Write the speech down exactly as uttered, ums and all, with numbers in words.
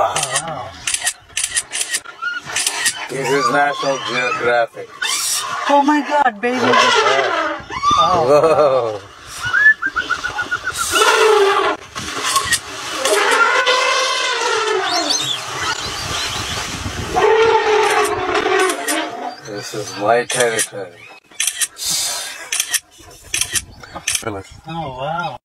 Wow. Oh, wow. This is National Geographic. Oh my God, baby. Look at that. Oh. Whoa. This is my territory. Oh, wow.